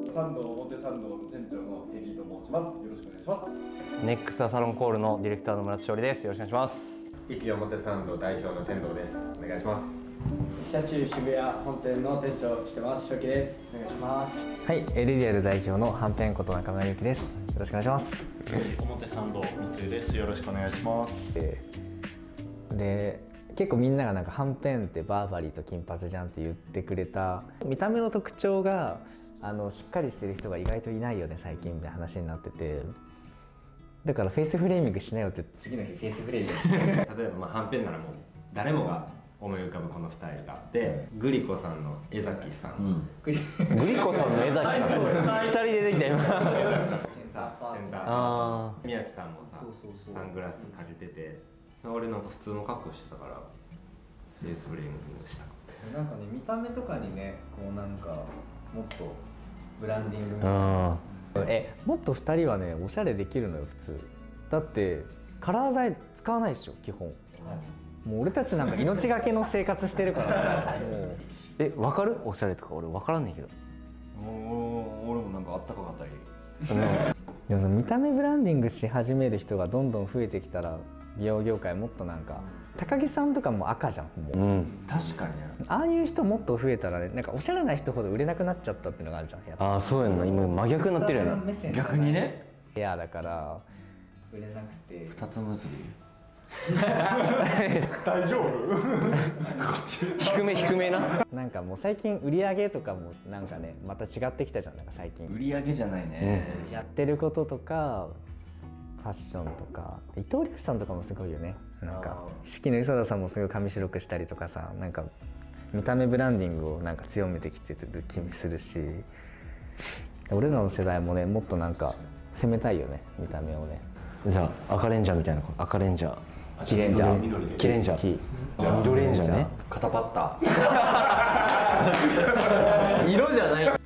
参道表参道の店長のヘリと申します。よろしくお願いします。 ネックスタサロンコールのディレクターの村田勝利です。よろしくお願いします。 壱岐表参道代表の天童です。お願いします。 車中渋谷本店の店長してます。初期です。お願いします。 はい、エリディアル代表のはんぺんこと中村ゆきです。よろしくお願いします。 表参道三井です。よろしくお願いします。 で、結構みんながなんかはんぺんってバーバリーと金髪じゃんって言ってくれた見た目の特徴がしっかりしてる人が意外といないよね最近みたいな話になってて、だからフェイスフレーミングしないよって次の日フェイスフレーミングして例えばはんぺんならもう誰もが思い浮かぶこの2人があって、グリコさんの江崎さん、 グリコさんの江崎さん2人出てきた今。 センター宮地さんもさサングラスかけてて、俺なんか普通の格好してたからフェイスフレーミングした。 なんかね、見た目とかにね、こうなんかもっとブランディングみたいな。 もっと2人はねおしゃれできるのよ普通。だってカラー剤使わないでしょ基本。もう俺たちなんか命がけの生活してるからもう分かる？おしゃれとか俺分からんねんけど。 俺もなんかあったかかったり。 でも見た目ブランディングし始める人がどんどん増えてきたら美容業界もっとなんか高木さんとかも赤じゃんもう、 確かにああいう人もっと増えたらね、なんかおしゃれな人ほど売れなくなっちゃったっていうのがあるじゃん。やっぱああそうやんな、今真逆になってるやな。 逆にね。 ヘアだから売れなくて二つ結び。 大丈夫？ 低めな。 なんかもう最近売り上げとかもなんかねまた違ってきたじゃん。なんか最近売り上げじゃないね。 やってることとかファッションとか伊藤力さんとかもすごいよね。なんか四季の磯田さんもすごい髪白くしたりとかさ、なんか見た目ブランディングをなんか強めてきてる気もするし、俺らの世代もねもっとなんか攻めたいよね見た目をね。 じゃあ赤レンジャーみたいな、赤レンジャー、 キレンジャー、 キレンジャー、緑レンジャーね。 肩パッタ色じゃない。で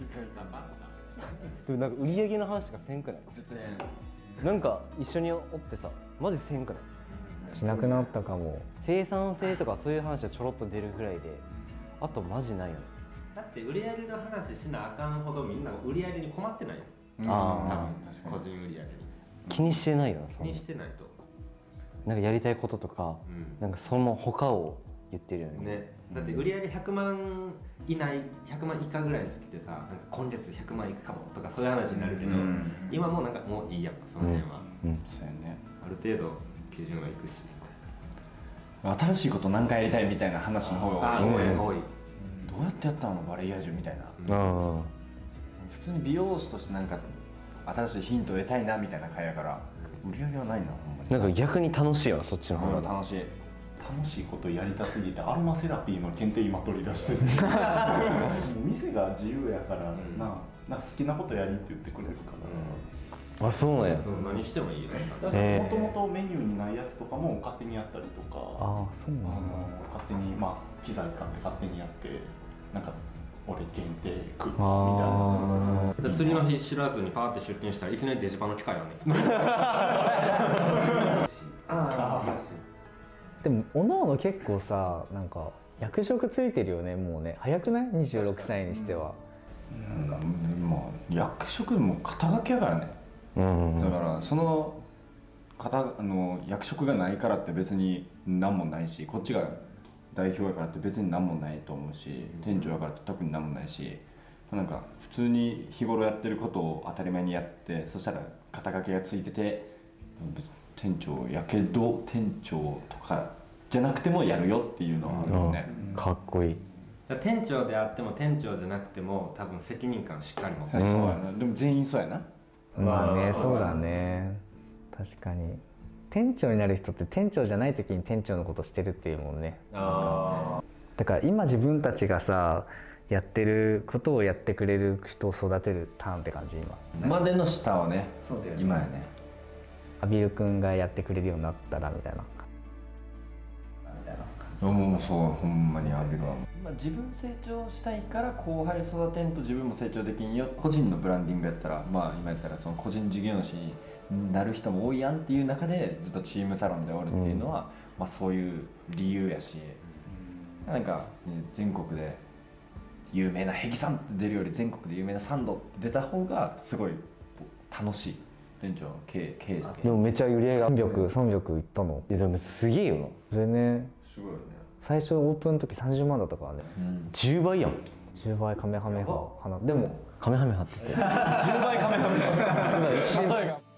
もなんか売り上げの話とかせんくない？なんか一緒におってさマジせんくない？ しなくなったかも。 生産性とかそういう話はちょろっと出るぐらいで、あとマジないよね。 だって売り上げの話しなあかんほどみんな売り上げに困ってないよ。 ああ、個人売り上げに気にしてないよな。 気にしてないとなんかやりたいこととか、なんかその他を言ってるよね。 だって売り上げ100万以内、100万以下ぐらいの時ってさ、なんか今月100万いくかもとかそういう話になるけど、今もうなんかもういいやんかその辺は。 そうやね。 ある程度基準はいくし、 新しいこと何回やりたいみたいな話の方が多い。 多い。 どうやってやったのバレエ野獣みたいな。普通に美容師としてなんか新しいヒントを得たいなみたいな会やから売り上げはないなほんまに。 なんか逆に楽しいよなそっちの方が。 楽しい。 楽しいことやりたすぎてアロマセラピーの検定今取り出してる。店が自由やからなんか好きなことやりって言ってくれるから。 あ、そうなんや。 何してもいいよ。 もともとメニューにないやつとかも勝手にやったりとか、 そうなんだ。 勝手に機材買って勝手にやってなんか俺限定来るみたいな。 次の日知らずにパーって出勤したらいきなりデジパンの機械やね。 でもおのおの結構さなんか役職ついてるよねもうね。早くない？26歳にしては。 役職も肩書きやからね。だからその役職がないからって別に何もないし、こっちが代表やからって別に何もないと思うし、店長やからって特に何もないし、なんか普通に日頃やってることを当たり前にやって、そしたら肩書きがついてて店長やけど店長とかじゃなくてもやるよっていうのはあるよね。 かっこいい。 店長であっても店長じゃなくても多分責任感しっかり持ってる。 そうやな。でも全員そうやな。 まあね、そうだね。確かに店長になる人って店長じゃない時に店長のことしてるっていうもんね。だから今自分たちがさやってることをやってくれる人を育てるターンって感じ今。 までの下はね、 そうだよね。 今やね。 アビル君がやってくれるようになったらみたいな。 もうそうほんまにアビルは。自分成長したいから後輩育てんと自分も成長できんよ。個人のブランディングやったら今やったらその個人事業主になる人も多いやんっていう中でずっとチームサロンでおるっていうのは、そういう理由やし、なんか、全国で有名なヘギさんって出るより全国で有名なサンドって出た方がすごい楽しい。店長Kですけでもめっちゃ売り上げが300いったの。でもすげえよなそれね。 すごいよね。 最初オープンの時30万だったからね、 10倍やん。 10倍カメハメハ花でもカメハメハってて 10倍カメハメハ一瞬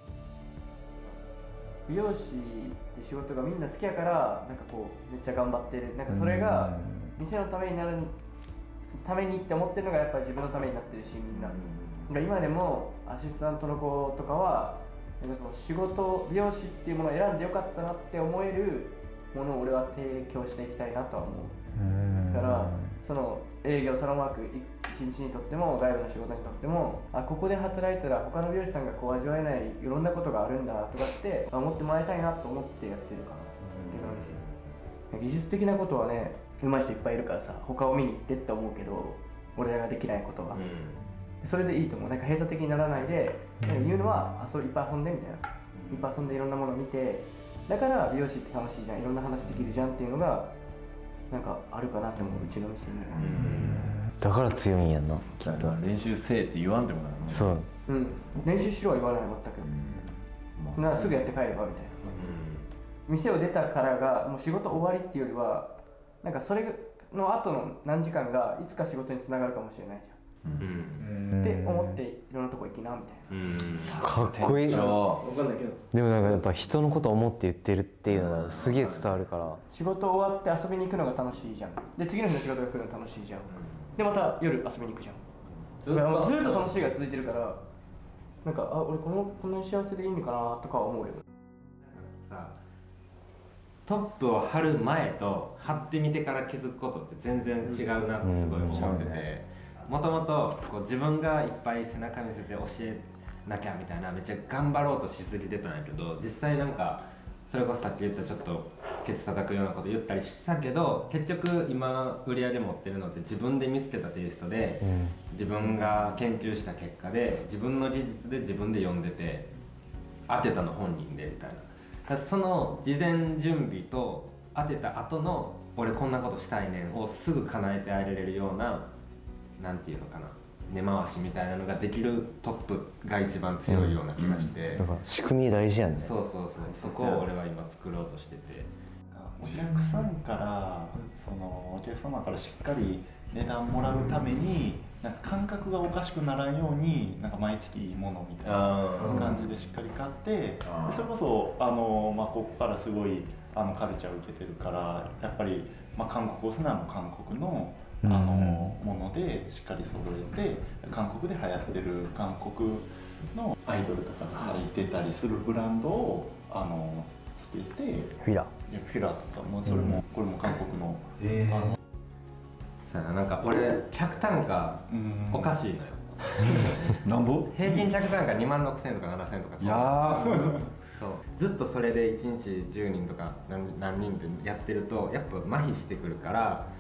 美容師って仕事がみんな好きやからなんかこうめっちゃ頑張ってる。なんかそれが店のためになるためにって思ってるのがやっぱり自分のためになってるし、みんな今でもアシスタントの子とかはなんかその仕事美容師っていうものを選んでよかったなって思えるものを俺は提供していきたいなとは思う。だからその営業そのマーク一日にとっても外部の仕事にとってもここで働いたら他の美容師さんがこう味わえないいろんなことがあるんだとかって思ってもらいたいなと思ってやってるかなって感じ。技術的なことはね上手い人いっぱいいるからさ他を見に行ってって思うけど俺らができないことは、それでいいと思う。なんか閉鎖的にならないで、なんか言うのはいっぱい遊んでみたいな、いっぱい遊んでいろんなものを見て、だから美容師って楽しいじゃん、いろんな話できるじゃんっていうのがなんかあるかなって思う、うちの店には。 だから強いんやんなきっと。練習せえって言わんってことだもんね。 そう練習しろは言わない全く、ならすぐやって帰ればみたいな、店を出たからがもう仕事終わりっていうよりはなんかそれの後の何時間がいつか仕事につながるかもしれないじゃん、って思っていろんなとこ行きなみたいな、 かっこいい。 分かんないけどでもなんかやっぱ人のことを思って言ってるっていうのがすげえ伝わるから、 仕事終わって遊びに行くのが楽しいじゃん。で次の日の仕事が来るの楽しいじゃん。でまた夜遊びに行くじゃん。ずっと楽しいが続いてるからなんか俺こんなに幸せでいいのかなとかは思うよ。 さトップを張る前と張ってみてから気づくことって全然違うなってすごい思ってて、もともと自分がいっぱい背中見せて教えなきゃみたいなめっちゃ頑張ろうとしすぎてたんやけど、実際なんかそれこそさっき言ったちょっとケツ叩くようなこと言ったりしたけど、結局今売り上げ持ってるのって自分で見つけたテイストで、自分が研究した結果で自分の技術で自分で読んでて当てたの本人でみたいな。その事前準備と当てた後の俺こんなことしたいねんをすぐ叶えてあげれるような、なんていうのかな、根回しみたいなのができるトップが一番強いような気がして、 だから仕組み大事やんね。 そうそこを俺は今作ろうとしてて、 お客さんからお客様からしっかり値段もらうためになんか感覚がおかしくならんようになんか毎月いいものみたいな感じでしっかり買って、でそれこそここからすごいカルチャー受けてるからやっぱり、韓国オスナーも韓国のものでしっかり揃えて、韓国で流行ってる韓国のアイドルとかが履いてたりするブランドをつけて、 フィラとかもそれも、これも韓国の、 そうやな、なんか俺客単価おかしいのよ。 なんぼ平均客単価2万6000とか7000とか。 いやそうずっとそれで1日10人とか何人ってやってるとやっぱ麻痺してくるから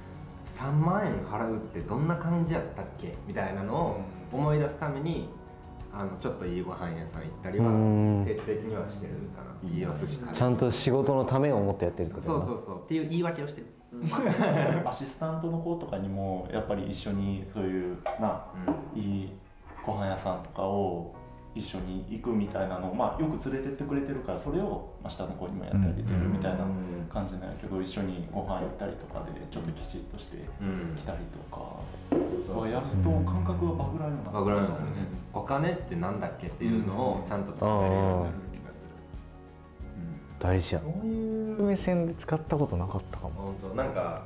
、3万円払うってどんな感じやったっけみたいなのを思い出すためにちょっといいご飯屋さん行ったりは徹底的にはしてるかな。いいお寿司食べる、 ちゃんと仕事のためを思ってやってるってことだな。 そうっていう言い訳をしてる。 アシスタントの子とかにもやっぱり一緒にそういういいご飯屋さんとかを一緒に行くみたいなのを、よく連れてってくれてるから、それを下の子にもやってあげてるみたいな感じなんやけど、一緒にご飯行ったりとかでちょっときちっとして来たりとか、やると感覚がバグらんようになる。 バグらんようになるね。お金ってなんだっけっていうのをちゃんと伝えれるようになる気がする。 大事や。 そういう目線で使ったことなかったかも。 本当なんか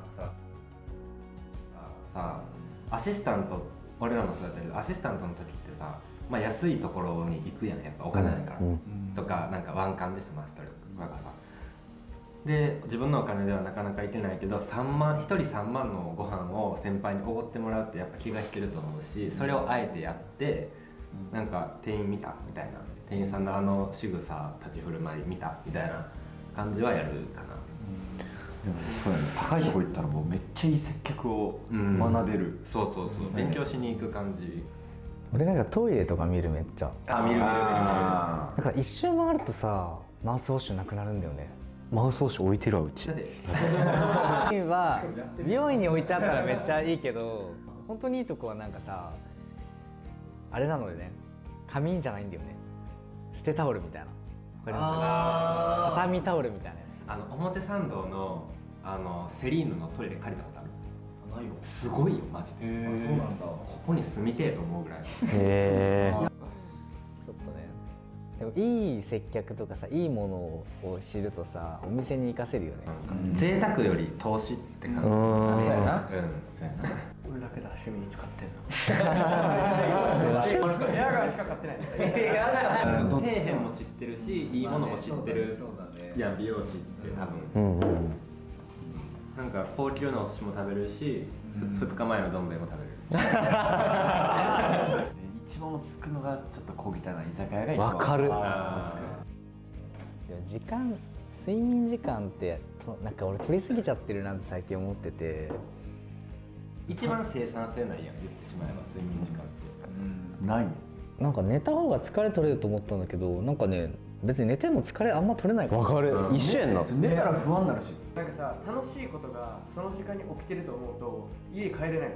さアシスタント、俺らもそうだったけどアシスタントの時ってさ、安いところに行くやん、やっぱお金ないから、とかなんかワンカンで済ませたりとかさ、で自分のお金ではなかなか行けないけど1人3万のご飯を先輩におごってもらうってやっぱ気が引けると思うし、それをあえてやってなんか店員見たみたいな、店員さんの仕草立ち振る舞い見たみたいな感じはやるかな。 そうやね、高いとこ行ったらもうめっちゃいい接客を学べる、 そう勉強しに行く感じ。 俺なんかトイレとか見るめっちゃ。 見るだから一周回るとさマウスウォッシュなくなるんだよね。 マウスウォッシュ置いてるわうち。 だっては美容院に置いてあったらめっちゃいいけど、 本当にいいとこはなんかさあれなのでね、紙じゃないんだよね、捨てタオルみたいな、わかりますか？畳タオルみたいなやつ。 表参道のセリーヌのトイレ借りたことある？ ないよ。 すごいよマジで。 あ、そうなんだ。 ここに住みてえと思うぐらい。 へえ。 ちょっとね、でもいい接客とかさ、いいものを知るとさ、お店に行かせるよね。 贅沢より投資って感じ。 そうやな。 うん。 そうやな。 俺だけだ趣味に使ってんの。部屋がしか買ってないんですよ。 底辺も知ってるし、いいものも知ってる。 そうだね。 いや美容師って多分。 うんうん。 なんか高級なお寿司も食べれるし、2日前のどん兵衛も食べれる。 一番落ち着くのがちょっと小汚い居酒屋が一番わかる。 時間、睡眠時間ってなんか俺取りすぎちゃってるなって最近思ってて。 一番生産性ないやん、言ってしまえば睡眠時間って。 ない。 なんか寝た方が疲れ取れると思ったんだけど、なんかね別に寝ても疲れあんま取れないから。 わかる。一緒やんな。 寝たら不安になるし。 なんかさ、楽しいことがその時間に起きてると思うと家帰れないの。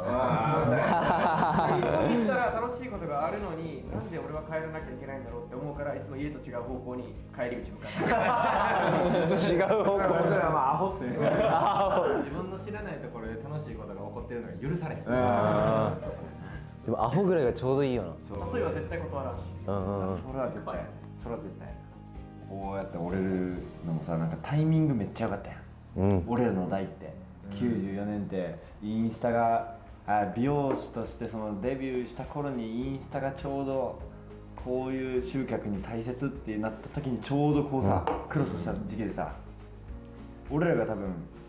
行ったら楽しいことがあるのに、なんで俺は帰らなきゃいけないんだろうって思うから、いつも家と違う方向に帰り道向かって。 違う方向。 それはまあアホって。 自分の知らないところで楽しいことが起こってるのが許されへん。 でもアホぐらいがちょうどいいよな。 誘いは絶対断らんし。 うんうん。 それは絶対。それは絶対。こうやって折れるのもさ、なんかタイミングめっちゃ良かったやん。 うん。 折れるの代って94年ってインスタが美容師としてそのデビューした頃にインスタがちょうどこういう集客に大切ってなった時にちょうどこうさ、クロスした時期でさ、俺らが多分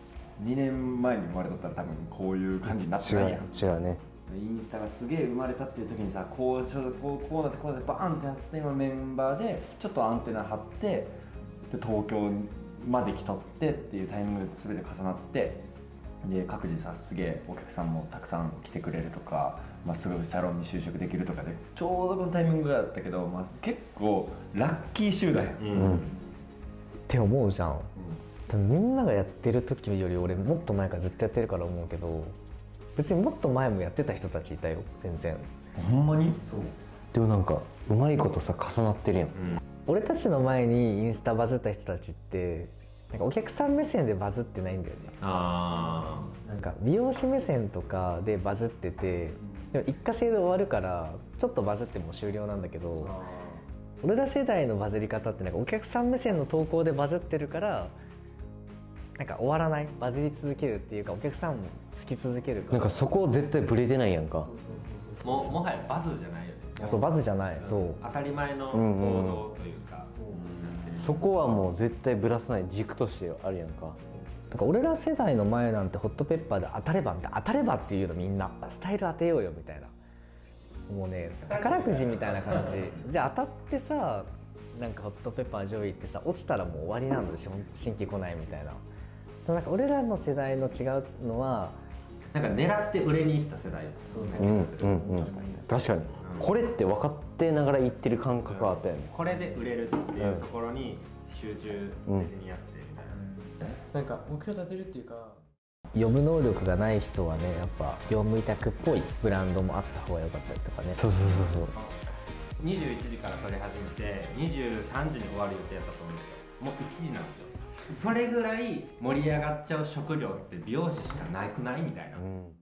2年前に生まれとったら多分こういう感じになってないやん。 違うね。 インスタがすげえ生まれたっていう時にさ、こうちょうどこうなってこうなってバーンってやって今メンバーでちょっとアンテナ張ってで東京まで来とってっていうタイミングで全て重なって、で各自さすげえお客さんもたくさん来てくれるとか、すぐサロンに就職できるとかでちょうどこのタイミングだったけど、結構ラッキー集団やん。 って思うじゃん。多分みんながやってる時より俺もっと前からずっとやってるから思うけど、別にもっと前もやってた人たちいたよ全然。 ほんまに？ そう。 でもなんかうまいことさ重なってるやん。 俺たちの前にインスタバズった人たちってなんかお客さん目線でバズってないんだよね。なんか美容師目線とかでバズってて、でも一過性で終わるからちょっとバズってもう終了なんだけど、俺ら世代のバズり方ってなんかお客さん目線の投稿でバズってるからなんか終わらない、バズり続けるっていうかお客さんもつき続けるから、 なんかそこ絶対ブレてないやんか。 もはやバズじゃないよね。 そうバズじゃない、そう当たり前の行動というか、 そこはもう絶対ブラさない軸としてあるやんか。 だから俺ら世代の前なんてホットペッパーで当たればみたいな、当たればっていうのみんなスタイル当てようよみたいな、もうね宝くじみたいな感じじゃあ当たってさ、なんかホットペッパー上位ってさ落ちたらもう終わりなので新規来ないみたいな。なんか俺らの世代の違うのはなんか狙って売れに行った世代だったうんうんうん。確かに。これって分かってながら言ってる感覚はあったよね。 これで売れるっていうところに集中的にやってみたいな。 なんか目標立てるっていうか、 読む能力がない人はねやっぱ業務委託っぽいブランドもあった方が良かったりとかね。 そうそうそうそう。 21時から撮り始めて23時に終わる予定だったと思うんですよ。もう1時なんですよ。それぐらい盛り上がっちゃう職業って美容師しかなくないみたいな。